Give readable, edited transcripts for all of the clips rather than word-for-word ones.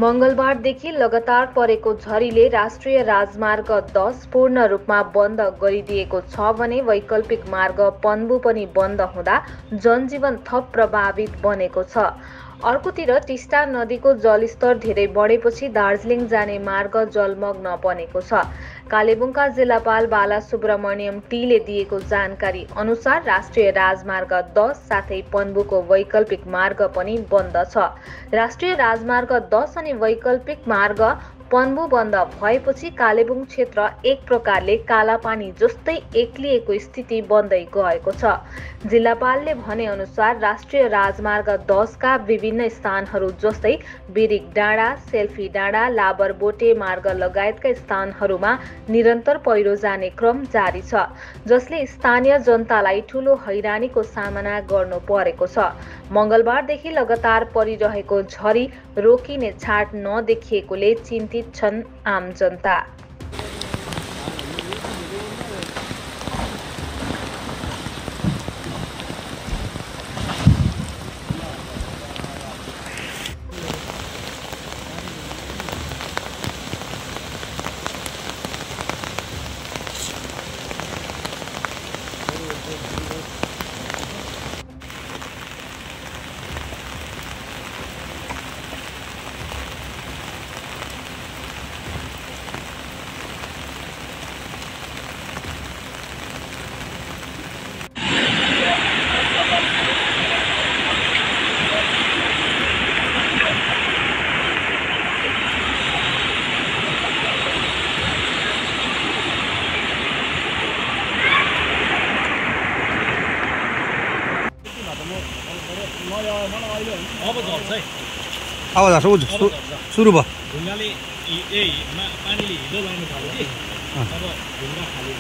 मंगलबारदेखि लगातार परेको झरीले राष्ट्रिय राजमार्ग 10 पूर्ण रूपमा बन्द गरिदिएको छ भने वैकल्पिक मार्ग पन्बु पनि बन्द हुँदा जनजीवन थप प्रभावित बनेको छ। अर्कोतिर टिस्टा नदीको जलस्तर धेरै बढेपछि दार्जिलिङ जाने मार्ग जलमग्न बनेको छ। कालेबुङका जिल्लापाल बालासुब्रमण्यम टीले दिएको जानकारी अनुसार राष्ट्रिय राजमार्ग 10 साथै पन्बुको वैकल्पिक मार्ग पनि बन्द छ। राष्ट्रिय राजमार्ग 10 अनि वैकल्पिक मार्ग पन्बु बन्द भएपछि कालेबुङ क्षेत्र एक प्रकारले कालापानी जस्तै एक्लिएको स्थिति बन्दै गएको छ। जिल्लापालले भने अनुसार राष्ट्रिय राजमार्ग 10 का विभिन्न स्थानहरू जस्तै बिरिक डाँडा, सेल्फी डाँडा, लाबरबोटे मार्ग लगायतका स्थानहरूमा निरन्तर पहिरो जाने क्रम जारी छ, जसले स्थानीय जनतालाई ठूलो हैरानीको सामना गर्नु परेको छ। मंगलबारदेखि लगातार परिरहेको झरी रोकिने छाट नदेखिएकोले चिन्तित छन् आम जनता। अब झर्छ सुरु भयो। ढुङ्गाले पानीले हिलो लाउनु थाल्यो कि अब ढुङ्गा खाली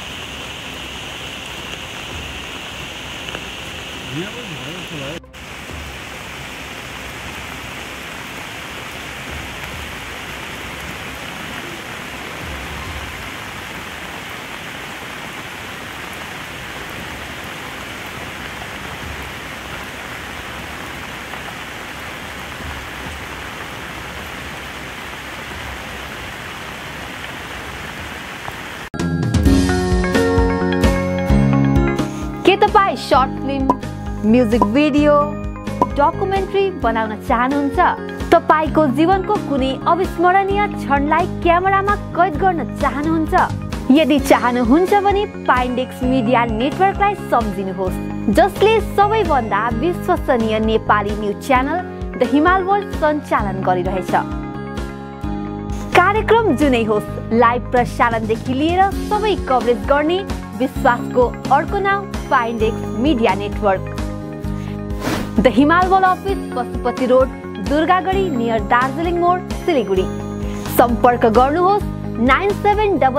के तपाईं short film, music video, documentary बनाउन चाहनुहुन्छ? तपाईको जीवनको कुनै अविस्मरणीय क्षणलाई क्यामेरामा कैद गर्न चाहनुहुन्छ? यदि चाहनुहुन्छ भने पाइन्डेक्स मिडिया नेटवर्कलाई सम्झिनुहोस्, जसले सबैभन्दा विश्वसनीय Nepali news channel the Himal world सञ्चालन गरिरहेछ। कार्यक्रम जुनै होस्, लाइभ प्रसारणदेखि लिएर सबै कभरेज गर्ने विश्वासको अर्को नाम पाइन्डेक्स media network. The Himal world office, Pashupati road, Durgagadhi near Darjeeling More, Siliguri. सम्पर्क गर्नुहोस्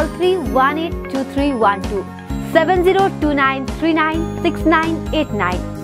9733182312 7029396989।